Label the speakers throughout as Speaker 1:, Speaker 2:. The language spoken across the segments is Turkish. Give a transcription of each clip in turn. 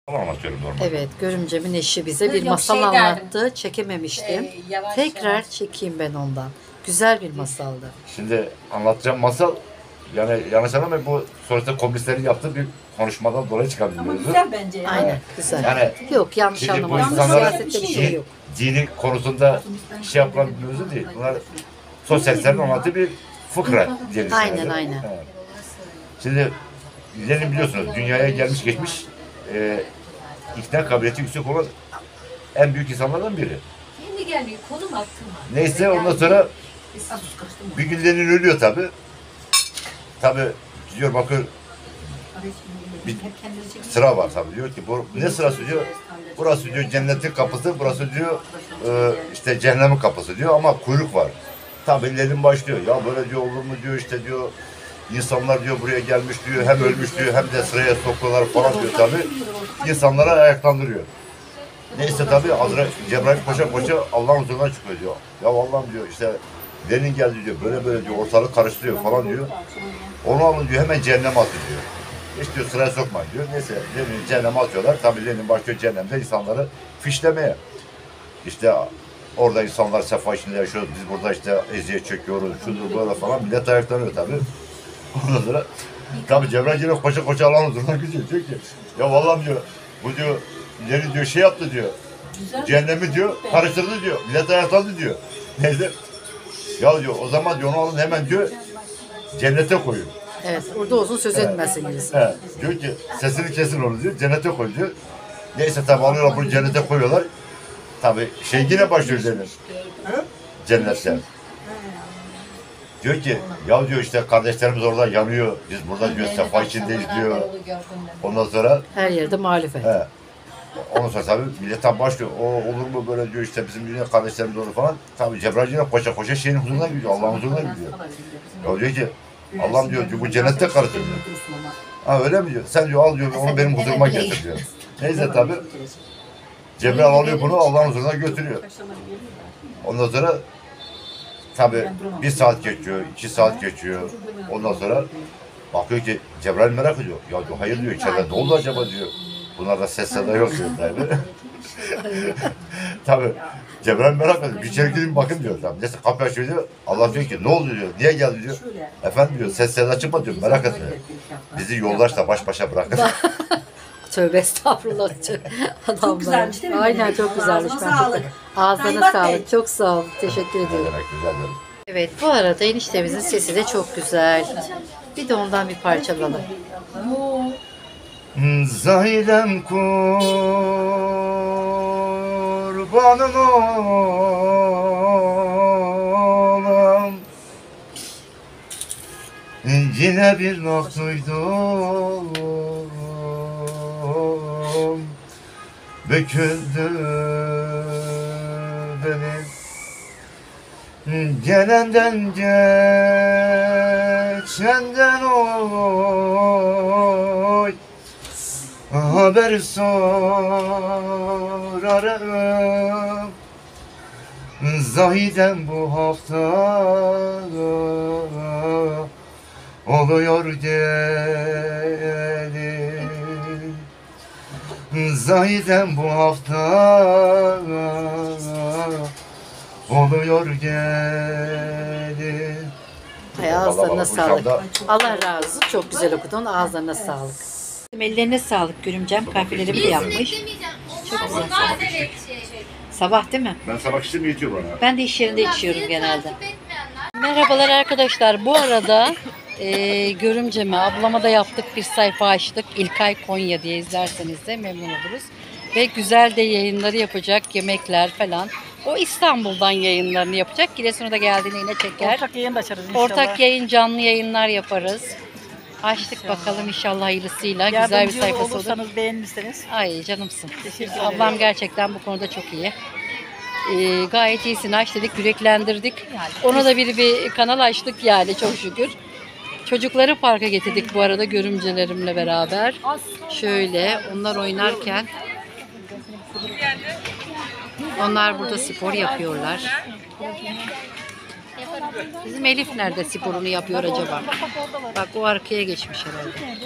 Speaker 1: Anlatıyorum normal.
Speaker 2: Evet, görümcemin eşi bize bir
Speaker 3: Yok,
Speaker 2: masal
Speaker 3: şey derdim.
Speaker 2: anlattı. Çekememiştim.
Speaker 3: Yavaş
Speaker 2: Tekrar
Speaker 3: yavaş.
Speaker 2: çekeyim ben ondan. Güzel bir masaldı.
Speaker 1: Şimdi anlatacağım masal, yani yanlış anlamayın, bu sonuçta komünistlerin yaptığı bir konuşmadan dolayı çıkan bir
Speaker 3: Ama
Speaker 1: mevzu.
Speaker 3: güzel bence. Yani.
Speaker 2: Aynen, güzel.
Speaker 1: Yani
Speaker 2: Yok, yanlış
Speaker 1: şimdi bu
Speaker 2: anlamayın.
Speaker 1: insanlara
Speaker 2: Siyasette bir şey yok.
Speaker 1: dini konusunda şey yapılan bir mevzu değil. Bunlar sosyalistlerin anlattığı bir fıkra diye
Speaker 2: Aynen,
Speaker 1: düşünüyorum.
Speaker 2: aynen.
Speaker 1: Evet. Şimdi Lenin biliyorsunuz dünyaya gelmiş geçmiş ikna kabiliyeti yüksek olan en büyük insanlardan biri.
Speaker 3: Kendi gelmiyor. Konum attım.
Speaker 1: Neyse ondan sonra bir gün Lenin ölüyor tabi. Tabi diyor bakın bir sıra var tabi, diyor ki bu ne sırası diyor. Burası diyor cennetin kapısı, burası diyor işte cehennemin kapısı diyor ama kuyruk var. Tabi Lenin başlıyor. Ya böyle diyor olur mu diyor, işte diyor insanlar diyor buraya gelmiş diyor, hem ölmüş diyor hem de sıraya sokuyorlar falan diyor tabi. İnsanlara ayaklandırıyor. Neyse tabi Cebrail koşa koşa Allah'ın huzuruna çıkıyor diyor. Ya Allah'ım diyor işte Lenin geldi diyor, böyle böyle diyor, ortalık karıştırıyor falan diyor. Onu alın diyor, hemen cehenneme atın diyor. Hiç diyor sıraya sokmayın diyor. Neyse Lenin'i cehenneme atıyorlar. Tabi Lenin başlıyor cehennemde insanları fişlemeye. İşte orada insanlar sefa içinde yaşıyor. Biz burada işte eziyet çekiyoruz. Şudur böyle falan. Millet ayaklanıyor tabi. Ondan sonra tabi Cebrail yine koşa koşa Allah'ın huzuruna gidiyor. Diyor ki ya vallahi diyor bu diyor Lenin diyor şey yaptı diyor. Cehennemi diyor karıştırdı diyor. Millet ayaklandı diyor. Neyse ya diyor o zaman diyor onu alın hemen diyor cennete koyun.
Speaker 2: Evet, burada uzun söz etmezsiniz.
Speaker 1: He, diyor ki sesini kesin onu diyor, cennete koy diyor. Neyse tabi alıyorlar bunu cennete koyuyorlar. Tabi şey yine başlıyor Lenin. Cennetten. Diyor ki ya diyor işte kardeşlerimiz orada yanıyor. Biz burada diyor sefa içindeyiz diyor. Ondan sonra
Speaker 2: Her yerde muhalefet.
Speaker 1: he. Ondan sonra tabii millet tabi başlıyor. O olur mu böyle diyor işte bizim dünya kardeşlerimiz olur falan. Tabi Cebrail yine koşa koşa şeyin huzuruna gidiyor. Allah'ın huzuruna gidiyor. Ya diyor ki Allah'ım diyor bu cennette karıştır diyor. Ha öyle mi diyor? Sen diyor al diyor onu benim huzuruma getir diyor. Neyse tabi Cebrail alıyor bunu Allah'ın huzuruna götürüyor. Ondan sonra tabi 1 saat geçiyor, 2 saat geçiyor. Ondan sonra bakıyor ki Cebrail merak ediyor. Ya diyor hayır diyor içeride ne oldu acaba diyor. Bunlarda ses seda yok diyor tabi. Tabi Cebrail merak ediyor. Bir içeri gidin bakın diyor tabi. Neyse kapı açıyor diyor. Allah diyor ki ne oldu diyor. Niye geldi diyor. Efendim diyor ses seda çıkma diyor. Merak etme. Bizi yoldaşla baş başa bırakın.
Speaker 2: Tövbe estağfurullah. Adamlar.
Speaker 3: Çok güzelmiş değil mi?
Speaker 2: Aynen çok güzelmiş.
Speaker 3: Ağzına
Speaker 2: Ben
Speaker 3: sağlık.
Speaker 2: Ağzına
Speaker 3: Sayın Bey.
Speaker 2: sağlık. Çok sağ ol. Teşekkür
Speaker 1: Ne
Speaker 2: ediyorum.
Speaker 1: demek güzel dedim.
Speaker 2: Evet, bu arada eniştemizin sesi de çok güzel. Bir de ondan bir parça alalım.
Speaker 1: Zahidem kurbanın olam, yine bir not duydum, büküldü benim. Gelenden geçenden oy, haber sorarım. Zahidem bu hafta oluyor gelin. Zahidem bu hafta oluyor gelin.
Speaker 2: Ay, ağızlarına
Speaker 1: Vallahi
Speaker 2: sağlık.
Speaker 1: bu
Speaker 2: Allah razı olsun. Çok güzel okudun. Ağızlarına sağlık. Ellerine sağlık Görümcem. Kahvelerimi de yapmış. Çok güzel. Sabah değil mi?
Speaker 1: Ben sabah işimi yetiyor bana.
Speaker 2: Ben de iş yerinde içiyorum genelde. Merhabalar arkadaşlar. Bu arada Görümcem'e, ablama da yaptık, bir sayfa açtık. İlkay Konya diye, izlerseniz de memnun oluruz. Ve güzel de yayınları yapacak, yemekler falan. O İstanbul'dan yayınlarını yapacak. Giresun'a da geldiğinde yine çeker.
Speaker 4: Ortak yayın da açarız inşallah.
Speaker 2: Ortak yayın, canlı yayınlar yaparız. Açtık bakalım inşallah hayırlısıyla. Güzel bir
Speaker 4: Yardımcı
Speaker 2: sayfası olur.
Speaker 4: olursanız, beğenirseniz.
Speaker 2: Ay canımsın.
Speaker 4: Teşekkür ederim.
Speaker 2: Ablam gerçekten bu konuda çok iyi. Gayet iyisin, aç dedik, yüreklendirdik. Ona da bir kanal açtık yani çok şükür. Çocukları parka getirdik bu arada görümcelerimle beraber. Şöyle onlar oynarken onlar burada spor yapıyorlar. Bizim Elif nerede sporunu yapıyor acaba? Bak o arkaya geçmiş herhalde.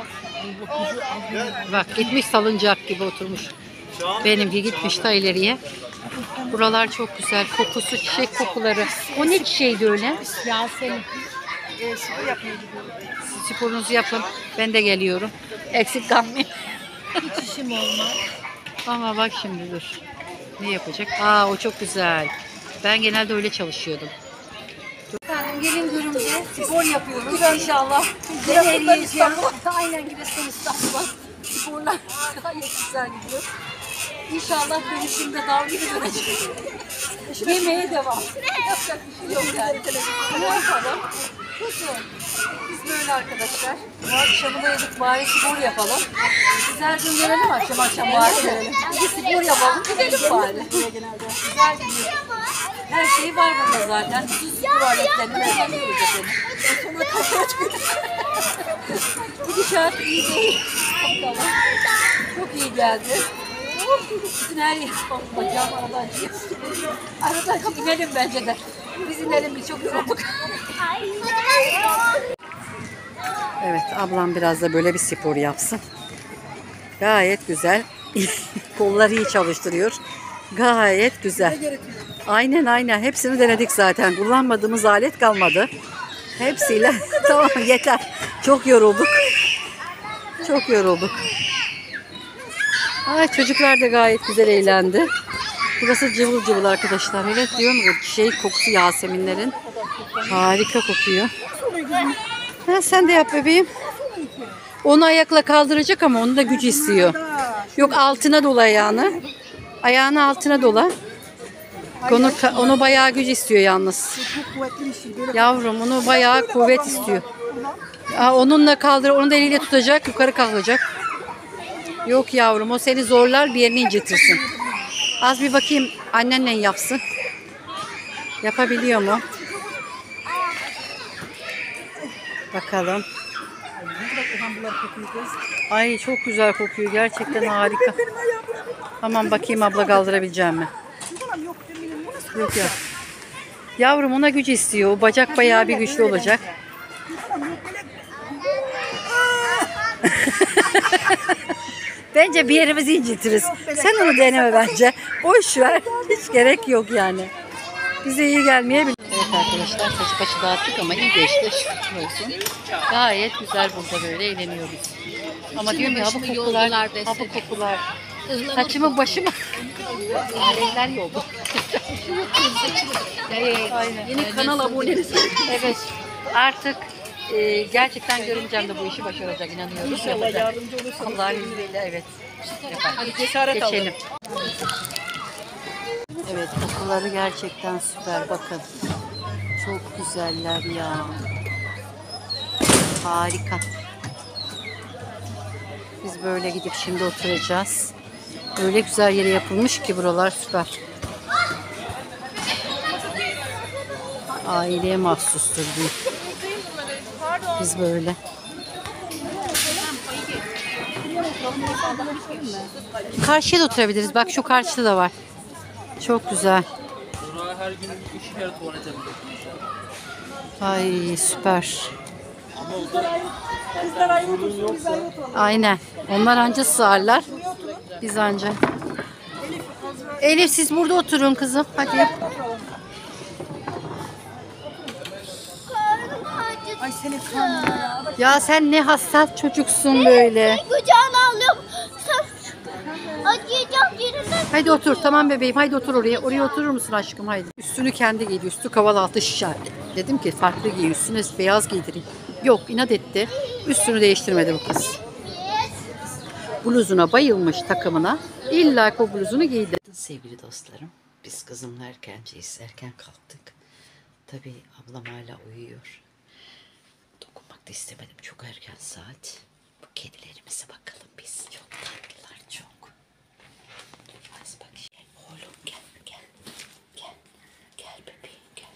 Speaker 2: Bak gitmiş salıncak gibi oturmuş. Benimki gitmiş da ileriye. Buralar çok güzel. Kokusu, çiçek kokuları. O ne çiçeğiydi öyle?
Speaker 4: Yasemin.
Speaker 2: Sporunuzu yapın. Ben de geliyorum. Eksik kalmayın.
Speaker 4: Hiç işim olmaz.
Speaker 2: Ama bak şimdi dur. Ne yapacak? Aa o çok güzel. Ben genelde öyle çalışıyordum. Efendim gelin görümce spor yapıyoruz inşallah. Ben eriyeceğim. Aynen Giresun İstanbul'a. Sporlar gayet güzel gidiyor. İnşallah dönüşümde dağ gibi dönecek. Yemeğe devam. Yapacak bir şey yok yani. Ne yapalım? Kuzum. Biz böyle arkadaşlar. Bu akşamı da yedik bari spor yapalım. Biz her gün gelelim akşam bari gelelim. Bir spor yapalım gidelim bari. Güzel gidiyor. Her şey var burada zaten. Bütün spor aletlerini kullanıyoruz efendim. Sonra kafaya çıkıyor. Gidişat iyi değil. Bakalım. Çok iyi geldi. Bütün her yer bacağım aradan çıkıyor. Aradan inelim bence de. Biz inelim biz çok yorulduk. Evet ablam biraz da böyle bir spor yapsın. Gayet güzel. Kolları iyi çalıştırıyor. Gayet güzel. Aynen. Hepsini denedik zaten. Kullanmadığımız alet kalmadı. Hepsiyle tamam yeter. Çok yorulduk. Ay çocuklar da gayet güzel eğlendi. Burası cıvıl cıvıl arkadaşlar. Evet diyorum ya şey kokusu Yaseminlerin. Harika kokuyor. Ha, sen de yap bebeğim. Onu ayakla kaldıracak ama onu da güç istiyor. Yok altına dola ayağını. Ayağını altına dola. Onu bayağı güç istiyor yalnız. Yavrum onu bayağı kuvvet istiyor. Onunla kaldır, onu da eliyle tutacak, yukarı kalkacak. Yok yavrum o seni zorlar bir yerini incitirsin. Az bir bakayım annenle yapsın. Yapabiliyor mu? Bakalım. Ay çok güzel kokuyor. Gerçekten harika. Tamam bakayım abla kaldırabileceğim mi? Yok ya. Yavrum ona güç istiyor. O bacak bayağı bir güçlü olacak. Bence bir yerimizi incitiriz. Sen onu deneme bence. Boş ver. Hiç gerek yok yani. Bize iyi gelmeyebilir. Evet arkadaşlar saçı başı dağıttık ama iyi geçti. Şükür olsun. Gayet güzel burada böyle eğleniyoruz. Ama diyorum ya bu kokular. Saçımı başımı. Aletler yoldu. Aynen. Yeni kanal abonesi. Evet. Artık gerçekten görümcem de bu işi başaracak inanıyorum. İnşallah yardımcı olursanız. Allah'ın izniyle evet. Hadi cesaret geçelim. Evet kokuları gerçekten süper bakın. Çok güzeller ya. Harika. Biz böyle gidip şimdi oturacağız. Öyle güzel yere yapılmış ki buralar süper. Aileye mahsustur diye. Biz böyle. Karşıya da oturabiliriz. Bak şu karşıda da var. Çok güzel.
Speaker 5: Her gün 3 kere tuvalete gidiyor.
Speaker 2: Ay süper. Aynen. Onlar anca sığarlar. Biz anca. Elif siz burada oturun kızım. Hadi.
Speaker 4: Ay senin kanın ya.
Speaker 2: Ya sen ne hassas çocuksun böyle.
Speaker 6: Kucağına alıyorum. Acıyacak yerinden.
Speaker 2: Haydi otur tamam bebeğim. Haydi otur oraya. Oraya oturur musun aşkım? Haydi. Üstünü kendi giydi. Üstü kaval şişer. Dedim ki farklı giy. Üstüne beyaz giydireyim. Yok inat etti. Üstünü değiştirmedi bu kız. Bluzuna bayılmış takımına. İlla ki o bluzunu giydi. Sevgili dostlarım. Biz kızımla erkenciyiz. Erken kalktık. Tabii ablam hala uyuyor. Dokunmak da istemedim. Çok erken saat. Bu kedilerimize bakalım biz. Çok tatlılar çok. Az bak. Oğlum gel. Gel bebeğim gel.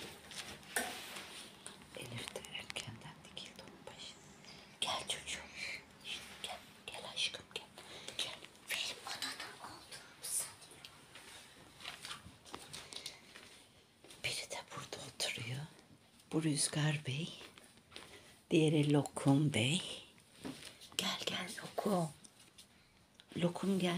Speaker 2: Elif de erkenden dikildi onun başına. Gel çocuğum. Gel aşkım gel. Verin bana ne oldu? Biri de burada oturuyor. Bu Rüzgar Bey. Diğeri Lokum Bey. Gel gel Lokum. Lokum gel.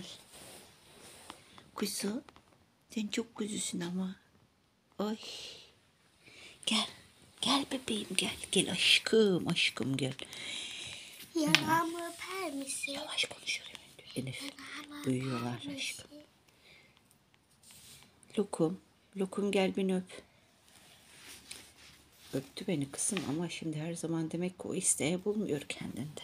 Speaker 2: Kuzu. Sen çok kuzusun ama. Oy. Gel. Gel bebeğim gel. Gel aşkım aşkım gel.
Speaker 6: Yanağımı öper misin?
Speaker 2: Yavaş konuşuyor Elif. Duyuyorlar aşkım. Lokum. Lokum gel beni öp. Öptü beni kızım ama şimdi her zaman demek ki o isteği bulmuyor kendinde.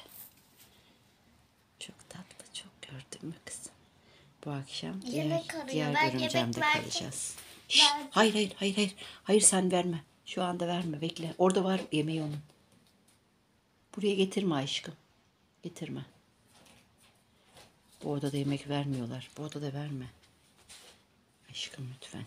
Speaker 2: Çok tatlı, çok gördün mü kızım? Bu akşam
Speaker 6: Yemek arıyor.
Speaker 2: diğer
Speaker 6: Ben
Speaker 2: görümcemde
Speaker 6: yemek verdim.
Speaker 2: kalacağız. Şşt, hayır. Hayır sen verme. Şu anda verme bekle. Orada var yemeği onun. Buraya getirme aşkım. Getirme. Bu odada yemek vermiyorlar. Bu odada verme. Aşkım lütfen.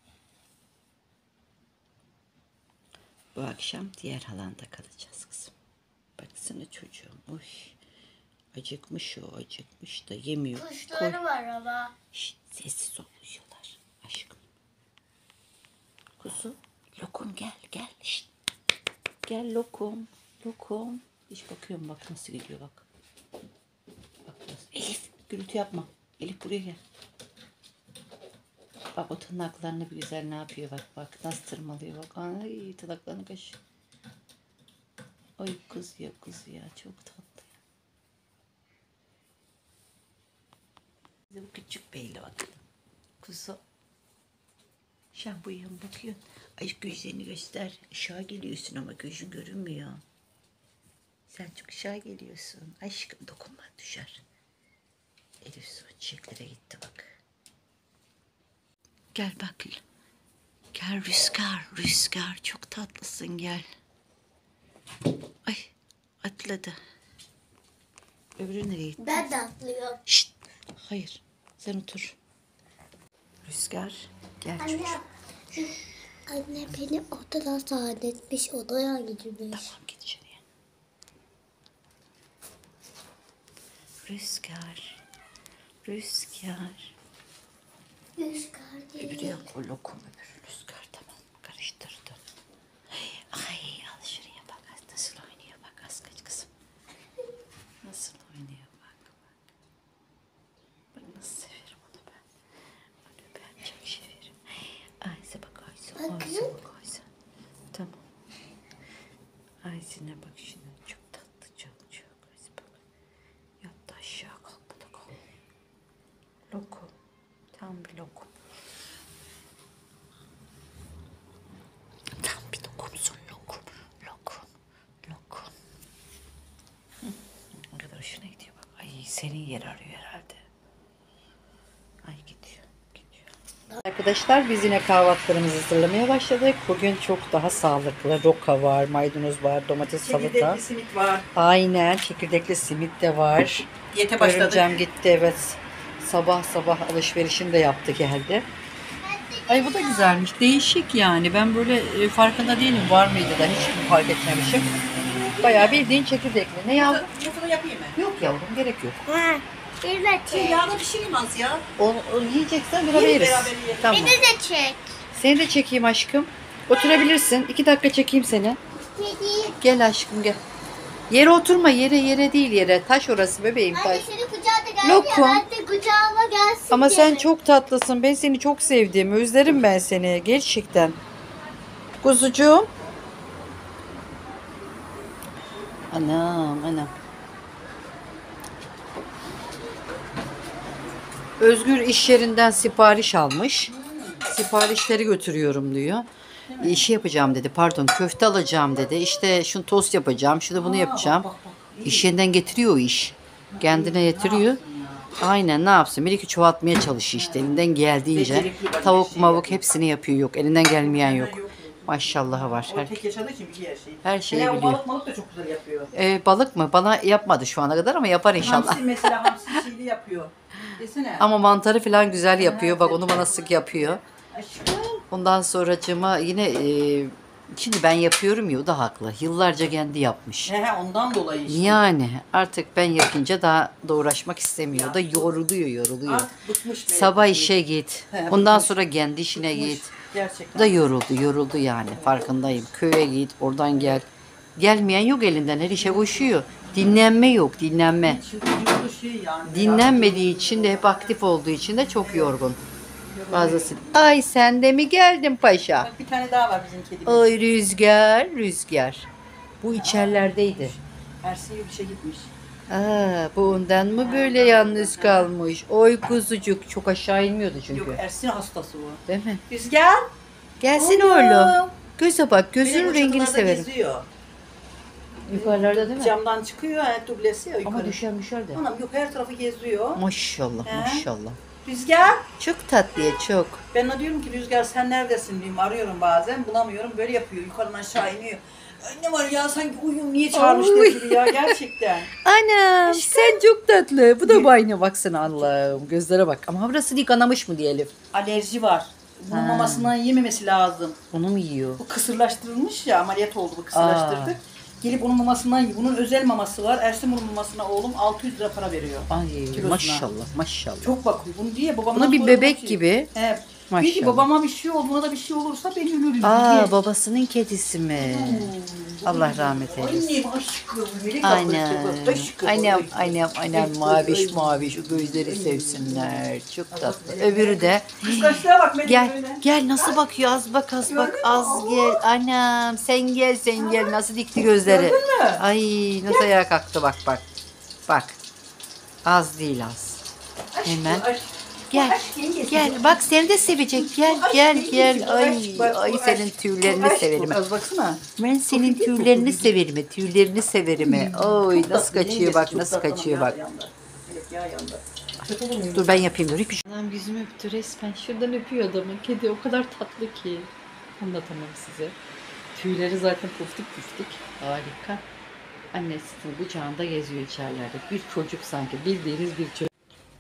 Speaker 2: Bu akşam diğer halanda kalacağız kızım. Baksana çocuğum. Uy. Acıkmış o acıkmış da yemiyor.
Speaker 6: Kuşları var ama.
Speaker 2: Şşt, sessiz ol uyuyorlar. Aşkım. Kuzu. Lokum gel. Şşt. Gel Lokum. Lokum. Hiç bakıyorum bak nasıl gidiyor bak. Bak nasıl. Elif gürültü yapma. Elif buraya gel. Bak o tırnaklarını bir güzel ne yapıyor bak nasıl tırmalıyor bak. Ay tırnaklarını kaş. Ay kız ya çok tatlı ya. Bize bu küçük beyle bakın. Kuzu. Sen bu yan bakıyorsun. Ay gözlerini göster. Aşağı geliyorsun ama gözün görünmüyor. Sen çok aşağı geliyorsun. Aşkım dokunma düşer. Elif su çiçeklere gitti bak. Gel bak. Gel Rüzgar çok tatlısın gel. Ay atladı. Öbürü nereye gitti?
Speaker 6: Ben de atlıyorum.
Speaker 2: Şşt. Hayır sen otur. Rüzgar gel
Speaker 6: Anne.
Speaker 2: çocuğum.
Speaker 6: Anne beni odada zannetmiş. Odaya gitmiş.
Speaker 2: Tamam git içeriye. Rüzgar.
Speaker 6: Rüzgar
Speaker 2: Öbürü
Speaker 6: değil.
Speaker 2: yok o lokum öbürü Rüzgar tamam karıştırdın. Ay al şuraya bak nasıl oynuyor bak az kaç kızım. Nasıl oynuyor bak. Bak nasıl severim onu ben. Onu ben çok severim. Ayşe bak Ayşe. Tamam. Ayşe'ne bak şimdi çok tatlı çok. Ayşe bak. Yattı aşağı kalk bu da kalk. Lokum. Tam bir lokum. Tam bir lokumsun lokum. Ne kadar hoşuna gidiyor bak. Ay senin yer arıyor herhalde. Ay gidiyor. Arkadaşlar biz yine kahvaltılarımızı hazırlamaya başladık. Bugün çok daha sağlıklı. Roka var, maydanoz var, domates, salata.
Speaker 7: Çekirdekli simit var.
Speaker 2: Aynen çekirdekli simit de var.
Speaker 7: Diyete başladık.
Speaker 2: Görümcem gitti evet. Sabah alışverişini de yaptı geldi. Ay bu da güzelmiş. Değişik yani. Ben böyle farkında değilim. Var mıydı da hiç fark etmemişim. Bayağı bildiğin çekirdekli. Ne yavrum?
Speaker 7: Yufunu yapayım mı?
Speaker 2: Yok yavrum gerek yok.
Speaker 6: Ha. Bir de çek.
Speaker 7: Yağda pişirmez ya.
Speaker 2: Onu yiyeceksen beraber yeriz.
Speaker 7: beraber yiyelim.
Speaker 2: Tamam.
Speaker 6: Bir de çek.
Speaker 2: Seni de çekeyim aşkım. Oturabilirsin. 2 dakika çekeyim seni.
Speaker 6: Kedi.
Speaker 2: Gel aşkım gel. Yere oturma. Yere değil yere. Taş orası bebeğim taş.
Speaker 6: Anne seni kucağına geldi
Speaker 2: Lokum.
Speaker 6: ya. Ben de kucağıma gelsin
Speaker 2: Ama
Speaker 6: diye.
Speaker 2: sen çok tatlısın. Ben seni çok sevdim. Özlerim ben seni. Gerçekten. Kuzucuğum. Anam. Özgür iş yerinden sipariş almış. Siparişleri götürüyorum diyor. İşi yapacağım dedi. Pardon köfte alacağım dedi. İşte şunu tost yapacağım. Şunu bunu yapacağım. İş yerinden getiriyor o iş. Kendine getiriyor. Aynen ne yapsın? Bir iki çoğaltmaya çalışıyor işte elinden geldiğince.
Speaker 7: Becerikli bak,
Speaker 2: Tavuk
Speaker 7: şey
Speaker 2: mavuk
Speaker 7: yapıyor.
Speaker 2: hepsini yapıyor yok. Elinden gelmeyen yok.
Speaker 7: Yok.
Speaker 2: Maşallahı var.
Speaker 7: O tek yaşadığı için biliyor her şeyi.
Speaker 2: Her şeyi
Speaker 7: Hele o
Speaker 2: biliyor.
Speaker 7: balık da çok güzel yapıyor.
Speaker 2: Balık mı? Bana yapmadı şu ana kadar ama yapar inşallah.
Speaker 7: Hamsi mesela hamsi şeyli yapıyor. Desene.
Speaker 2: Ama mantarı falan güzel yapıyor. Bak onu bana sık yapıyor.
Speaker 7: Aşkım.
Speaker 2: Ondan sonracığıma yine şimdi ben yapıyorum ya o da haklı. Yıllarca kendi yapmış.
Speaker 7: He ondan dolayı işte.
Speaker 2: Yani artık ben yapınca daha da uğraşmak istemiyor. O da yoruluyor.
Speaker 7: Artık bıkmış.
Speaker 2: Sabah işe git.
Speaker 7: He,
Speaker 2: Ondan
Speaker 7: bıkmış.
Speaker 2: sonra kendi işine
Speaker 7: Bıkmış.
Speaker 2: git.
Speaker 7: Gerçekten.
Speaker 2: Da yoruldu yani farkındayım. Köye git, oradan gel. Gelmeyen yok elinden, her işe koşuyor. Dinlenme yok, dinlenme.
Speaker 7: Vücudu şey yani.
Speaker 2: Dinlenmediği için de hep aktif olduğu için de çok yorgun. Bazısı, ay sen de mi geldin paşa?
Speaker 7: Bak bir tane daha var bizim kedimiz.
Speaker 2: Ay rüzgar. Bu içerilerdeydi.
Speaker 7: Ersin bir şey gitmiş.
Speaker 2: Aa, bu ondan mı böyle yalnız kalmış? Oy kuzucuk, çok aşağı inmiyordu çünkü.
Speaker 7: Yok Ersin hastası bu.
Speaker 2: Değil mi?
Speaker 7: Rüzgar.
Speaker 2: Gelsin
Speaker 7: Oğlum.
Speaker 2: oğlum. Göze bak, gözünün
Speaker 7: Benim
Speaker 2: rengini
Speaker 7: uçaklarda
Speaker 2: severim.
Speaker 7: geziyor.
Speaker 2: Yukarılarda değil mi?
Speaker 7: Camdan çıkıyor, dublesi ya yukarı.
Speaker 2: Ama düşer de.
Speaker 7: Anam yok her tarafı geziyor.
Speaker 2: Maşallah,
Speaker 7: He?
Speaker 2: maşallah.
Speaker 7: Rüzgar.
Speaker 2: Çok tatlıya çok.
Speaker 7: Ben de diyorum ki Rüzgar sen neredesin diyeyim. Arıyorum bazen bulamıyorum. Böyle yapıyor. Yukarıdan aşağı iniyor. Ay ne var ya sanki uyum niye çağırmış
Speaker 2: Oy.
Speaker 7: gibi ya gerçekten.
Speaker 2: Anam sen çok tatlı. Bu da bayına baksana Allah'ım. Gözlere bak. Ama burası değil kanamış mı diyelim.
Speaker 7: Alerji var. Bunun
Speaker 2: Ha.
Speaker 7: mamasından yememesi lazım.
Speaker 2: Onu mu yiyor?
Speaker 7: Bu kısırlaştırılmış ya ameliyat oldu bu kısırlaştırdık. Gelip bunun mamasından yiyor. Bunun özel maması var. Ersin bunun mamasına oğlum 600 lira para veriyor.
Speaker 2: Ay
Speaker 7: Kilosuna.
Speaker 2: maşallah.
Speaker 7: Çok bakıyor. Bunu diye babamdan
Speaker 2: Bunu bir
Speaker 7: sonra
Speaker 2: bebek
Speaker 7: bakıyor.
Speaker 2: gibi.
Speaker 7: Evet.
Speaker 2: Maşallah.
Speaker 7: Peki babama bir şey oldu, buna da bir şey olursa ben ölürüm
Speaker 2: Aa
Speaker 7: diye.
Speaker 2: babasının kedisi mi? Allah rahmet eylesin.
Speaker 7: Annem aşkım. melek
Speaker 2: Aynen.
Speaker 7: ablası, aşkım.
Speaker 2: Aynen maviş o gözleri sevsinler. Çok tatlı. Öbürü de
Speaker 7: Kıskançlığa bak Melek böyle.
Speaker 2: gel nasıl bakıyor az bak gel. Anam sen gel nasıl dikti gözleri.
Speaker 7: Gördün mü?
Speaker 2: Ay nasıl ayağa kalktı bak. Az değil az. Hemen. Gel bak seni de sevecek gel ay senin tüylerini severim.
Speaker 7: Az baksana.
Speaker 2: Ben senin tüylerini severim. Oy nasıl kaçıyor bak. Dur ben yapayım dur. Adam yüzümü öptü resmen. Şuradan öpüyor adamı. Kedi o kadar tatlı ki. Anlatamam size. Tüyleri zaten puftuk. Harika. Annesinin kucağında geziyor içerilerde. Bir çocuk sanki. Bildiğiniz bir çocuk.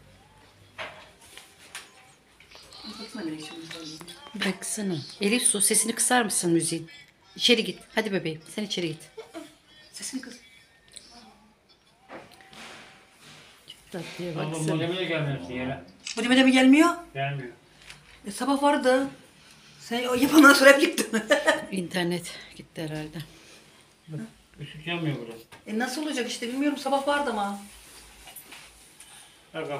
Speaker 2: Baksana. Elif su sesini kısar mısın müziğin? İçeri git. Hadi bebeğim sen içeri git.
Speaker 7: Sesini kız.
Speaker 2: Çok tatlıya
Speaker 5: Ama
Speaker 2: baksana.
Speaker 5: modeme de gelmiyor yere.
Speaker 7: Bu demede mi gelmiyor?
Speaker 5: Gelmiyor.
Speaker 7: Sabah vardı. Sen o yapandan sonra hep yıktın.
Speaker 2: İnternet gitti herhalde.
Speaker 5: Işık yanmıyor burası.
Speaker 7: Nasıl olacak işte bilmiyorum sabah vardı ama.
Speaker 5: Her kapı.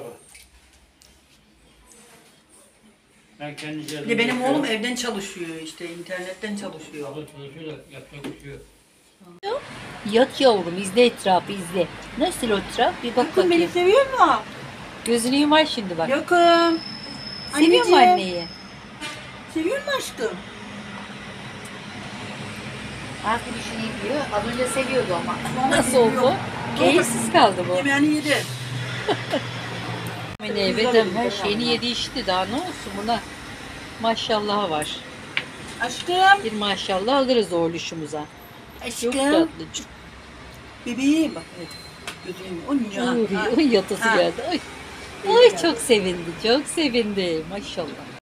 Speaker 5: Ben kendi
Speaker 7: Bir de benim oğlum evden çalışıyor işte internetten çalışıyor.
Speaker 5: Çalışıyor da yapacak bir şey yok.
Speaker 2: Yat yavrum izle etrafı izle. Nasıl o etraf bir bak
Speaker 7: Bakın beni seviyor mu?
Speaker 2: Gözünü yumar şimdi bak.
Speaker 7: Yokum.
Speaker 2: Seviyor mu anneyi?
Speaker 7: Seviyor mu aşkım?
Speaker 2: Arkadaşını yiyor. Az önce seviyordu ama.
Speaker 7: Sonra
Speaker 2: Nasıl
Speaker 7: seviyor.
Speaker 2: oldu? Keyifsiz kaldı bu.
Speaker 7: Yemeğini yedi.
Speaker 2: Evet her şeyini yedi içti. Daha ne olsun buna? Maşallah var.
Speaker 7: Aşkım.
Speaker 2: Bir maşallah alırız oğluşumuza. Çok
Speaker 7: Aşkım.
Speaker 2: tatlıcık.
Speaker 7: Bebeğim. Bak evet. Gözüm.
Speaker 2: Oy yatası
Speaker 7: Ha.
Speaker 2: geldi. Ay çok sevindi. Maşallah.